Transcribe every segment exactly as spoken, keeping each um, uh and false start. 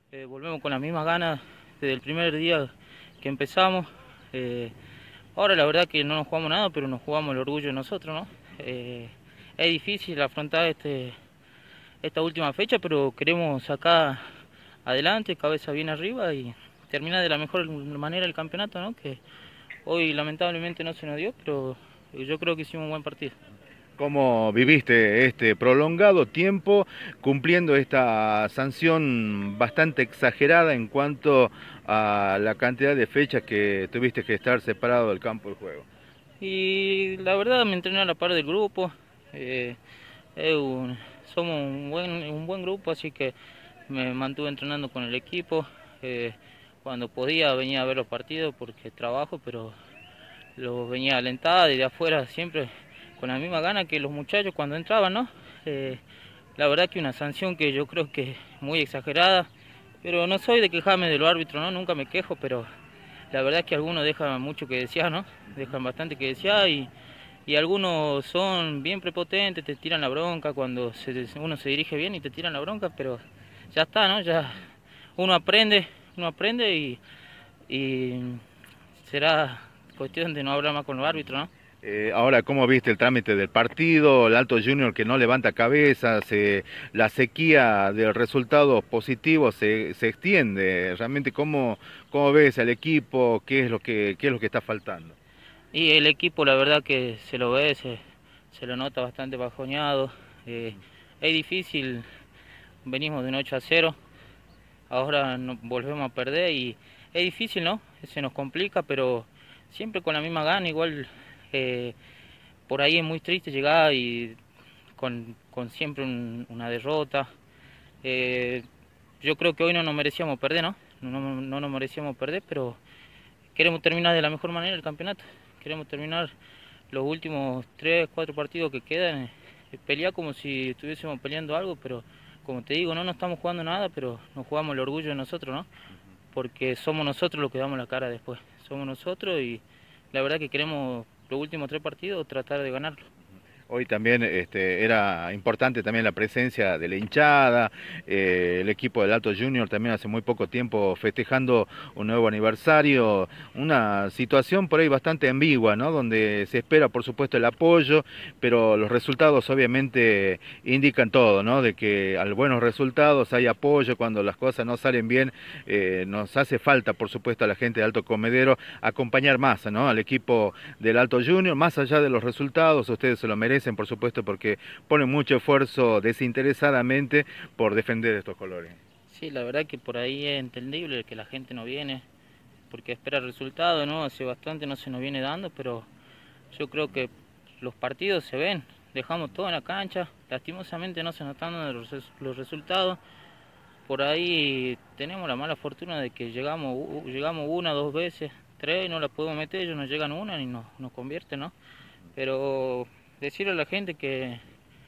Eh, volvemos con las mismas ganas desde el primer día que empezamos. Eh, ahora la verdad que no nos jugamos nada, pero nos jugamos el orgullo de nosotros, ¿no? Eh, es difícil afrontar este, esta última fecha, pero queremos sacar adelante, cabeza bien arriba y terminar de la mejor manera el campeonato, ¿no? Que hoy lamentablemente no se nos dio, pero yo creo que hicimos un buen partido. ¿Cómo viviste este prolongado tiempo cumpliendo esta sanción bastante exagerada en cuanto a la cantidad de fechas que tuviste que estar separado del campo de juego? Y la verdad me entrené a la par del grupo. Eh, es un- Somos un buen, un buen grupo, así que me mantuve entrenando con el equipo. Eh, Cuando podía venía a ver los partidos porque trabajo, pero los venía a alentar desde afuera siempre con la misma gana que los muchachos cuando entraban, ¿no? Eh, la verdad que una sanción que yo creo que es muy exagerada, pero no soy de quejarme de los árbitros, ¿no? Nunca me quejo, pero la verdad es que algunos dejan mucho que desear, ¿no? Dejan bastante que desear y, y algunos son bien prepotentes, te tiran la bronca cuando se, uno se dirige bien y te tiran la bronca, pero ya está, ¿no? Ya uno aprende, uno aprende y, y será cuestión de no hablar más con los árbitros, ¿no? Eh, ahora, ¿cómo viste el trámite del partido? El Alto Junior que no levanta cabezas, eh, la sequía del resultado positivo se, se extiende. Realmente, ¿cómo, cómo ves al equipo? ¿Qué es lo que, qué es lo que está faltando? Y el equipo la verdad que se lo ve, se, se lo nota bastante bajoneado. Eh, es difícil, venimos de un ocho a cero, ahora no, volvemos a perder y es difícil, ¿no? Se nos complica, pero siempre con la misma gana, igual eh, por ahí es muy triste llegar y con, con siempre un, una derrota. Eh, yo creo que hoy no nos merecíamos perder, ¿no? No, no, no nos merecíamos perder, pero queremos terminar de la mejor manera el campeonato. Queremos terminar los últimos tres, cuatro partidos que quedan, eh, pelear como si estuviésemos peleando algo, pero como te digo, no nos estamos jugando nada, pero nos jugamos el orgullo de nosotros, ¿no? Porque somos nosotros los que damos la cara después. Somos nosotros y la verdad que queremos los últimos tres partidos tratar de ganarlo. Hoy también este, era importante también la presencia de la hinchada, eh, el equipo del Alto Junior también hace muy poco tiempo festejando un nuevo aniversario, una situación por ahí bastante ambigua, ¿no? Donde se espera por supuesto el apoyo, pero los resultados obviamente indican todo, ¿no? De que al buenos resultados hay apoyo, cuando las cosas no salen bien, eh, nos hace falta por supuesto a la gente de Alto Comedero acompañar más, ¿no? Al equipo del Alto Junior, más allá de los resultados, ustedes se lo merecen por supuesto, porque ponen mucho esfuerzo desinteresadamente por defender estos colores. Sí, la verdad que por ahí es entendible que la gente no viene, porque espera el resultado, ¿no? Hace bastante no se nos viene dando, pero yo creo que los partidos se ven, dejamos todo en la cancha, lastimosamente no se nos están dando los, los resultados, por ahí tenemos la mala fortuna de que llegamos, llegamos una, dos veces, tres y no la podemos meter, ellos nos llegan una y nos, nos convierten, ¿no? Pero decirle a la gente que,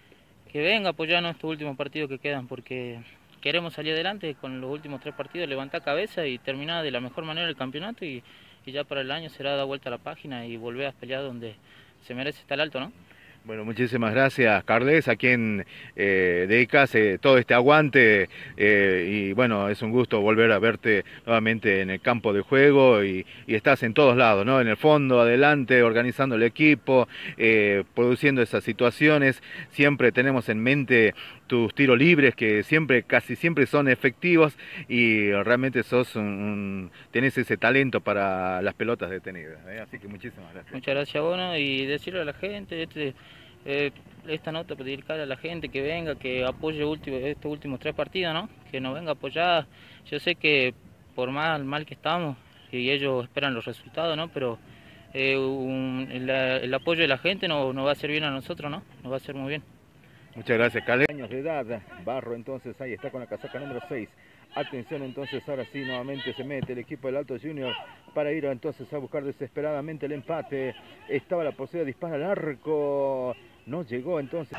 que venga a apoyarnos estos últimos partidos que quedan, porque queremos salir adelante con los últimos tres partidos, levantar cabeza y terminar de la mejor manera el campeonato y, y ya para el año será dar vuelta a la página y volver a pelear donde se merece estar alto, ¿no? Bueno, muchísimas gracias, Carles, a quien eh, dedicas eh, todo este aguante eh, y bueno, es un gusto volver a verte nuevamente en el campo de juego y, y estás en todos lados, ¿no? En el fondo, adelante, organizando el equipo, eh, produciendo esas situaciones. Siempre tenemos en mente tus tiros libres que siempre, casi siempre son efectivos y realmente sos un, un, tenés ese talento para las pelotas detenidas, ¿eh? Así que muchísimas gracias. Muchas gracias, bueno, y decirle a la gente, este, eh, esta nota para dedicar a la gente que venga, que apoye último, estos últimos tres partidos, ¿no? Que nos venga a apoyar. Yo sé que por mal, mal que estamos, y ellos esperan los resultados, ¿no? Pero eh, un, el, el apoyo de la gente nos, nos va a hacer bien a nosotros, ¿no? Nos va a hacer muy bien. Muchas gracias, Carles. Años de edad, Barro entonces ahí está con la casaca número seis. Atención entonces, ahora sí nuevamente se mete el equipo del Alto Junior para ir entonces a buscar desesperadamente el empate. Estaba la posibilidad de disparar al arco, no llegó entonces.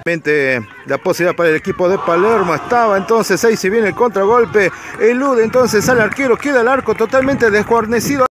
La posibilidad para el equipo de Palermo estaba entonces ahí, si viene el contragolpe, elude entonces al arquero, queda el arco totalmente desguarnecido.